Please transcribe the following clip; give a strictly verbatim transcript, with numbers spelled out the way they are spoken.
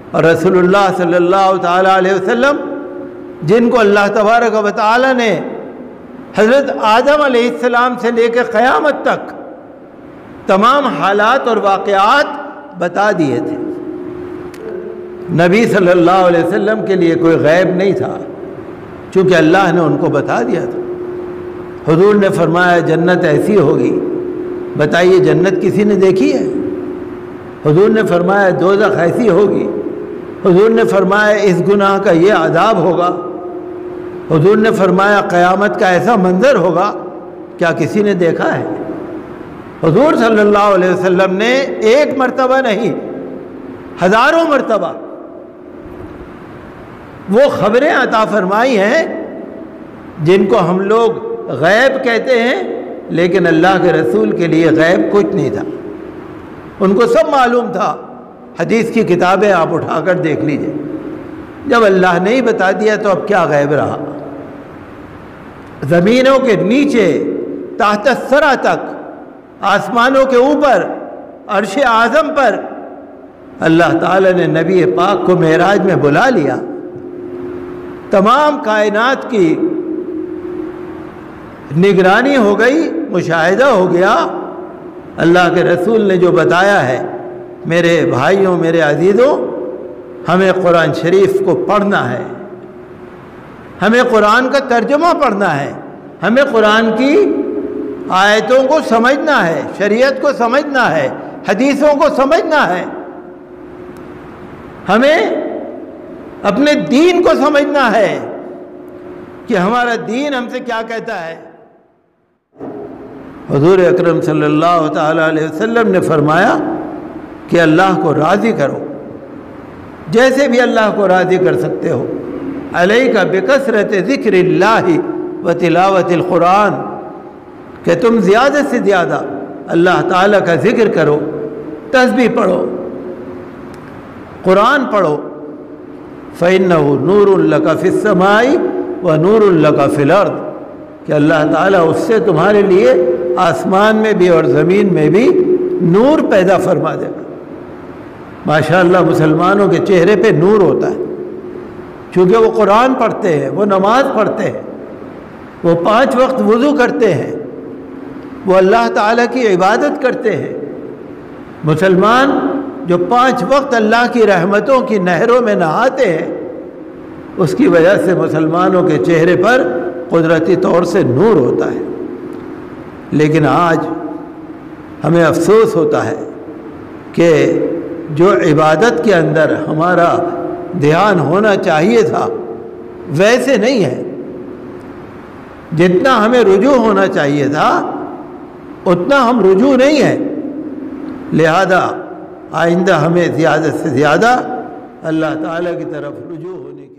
اور رسول اللہ صلی اللہ تعالیٰ علیہ وسلم جن کو اللہ تبارک و تعالیٰ نے حضرت آدم علیہ السلام سے لے کے قیامت تک تمام حالات اور واقعات بتا دیے تھے۔ نبی صلی اللہ علیہ وسلم کے لیے کوئی غیب نہیں تھا، چونکہ اللہ نے ان کو بتا دیا تھا۔ حضور نے فرمایا جنت ایسی ہوگی، بتائیے جنت کسی نے دیکھی ہے؟ حضور نے فرمایا دوزخ ایسی ہوگی، حضور نے فرمایا اس گناہ کا یہ عذاب ہوگا، حضور نے فرمایا قیامت کا ایسا منظر ہوگا، کیا کسی نے دیکھا ہے؟ حضور صلی اللہ علیہ وسلم نے ایک مرتبہ نہیں، ہزاروں مرتبہ وہ خبریں عطا فرمائی ہیں جن کو ہم لوگ غیب کہتے ہیں، لیکن اللہ کے رسول کے لیے غیب کچھ نہیں تھا، ان کو سب معلوم تھا۔ حدیث کی کتابیں آپ اٹھا کر دیکھ لیجئے، جب اللہ نے ہی بتا دیا تو اب کیا غیب رہا؟ زمینوں کے نیچے تحت الثری تک، آسمانوں کے اوپر، عرش اعظم پر اللہ تعالیٰ نے نبی پاک کو معراج میں بلا لیا، تمام کائنات کی نگرانی ہو گئی، مشاہدہ ہو گیا۔ اللہ کے رسول نے جو بتایا ہے، میرے بھائیوں، میرے عزیزوں، ہمیں قرآن شریف کو پڑھنا ہے، ہمیں قرآن کا ترجمہ پڑھنا ہے، ہمیں قرآن کی آیتوں کو سمجھنا ہے، شریعت کو سمجھنا ہے، حدیثوں کو سمجھنا ہے، ہمیں اپنے دین کو سمجھنا ہے کہ ہمارا دین ہم سے کیا کہتا ہے۔ حضور اکرم صلی اللہ تعالیٰ علیہ وسلم نے فرمایا کہ اللہ کو راضی کرو جیسے بھی اللہ کو راضی کر سکتے ہو۔ علیک بکثرت ذکر اللہ و تلاوت القرآن، کہ تم زیادہ سے زیادہ اللہ تعالیٰ کا ذکر کرو، تسبیح پڑھو، قرآن پڑھو۔ فَإِنَّهُ نُورٌ لَكَ فِي السَّمَاءِ وَنُورٌ لَكَ فِي الْأَرْضِ، کہ اللہ تعالیٰ اس سے تمہارے لیے آسمان میں بھی اور زمین میں بھی نور پیدا فرما دے گا۔ ماشاءاللہ مسلمانوں کے چہرے پہ نور ہوتا ہے، چونکہ وہ قرآن پڑھتے ہیں، وہ نماز پڑھتے ہیں، وہ پانچ وقت وضو کرتے ہیں، وہ اللہ تعالیٰ کی عبادت کرتے ہیں۔ مسلمان جو پانچ وقت اللہ کی رحمتوں کی نہروں میں نہاتے ہیں، اس کی وجہ سے مسلمانوں کے چہرے پر قدرتی طور سے نور ہوتا ہے۔ لیکن آج ہمیں افسوس ہوتا ہے کہ جو عبادت کے اندر ہمارا دھیان ہونا چاہیے تھا ویسے نہیں ہے، جتنا ہمیں رجوع ہونا چاہیے تھا اتنا ہم رجوع نہیں ہیں۔ لہذا آئندہ ہمیں زیادہ سے زیادہ اللہ تعالیٰ کی طرف رجوع ہونے کی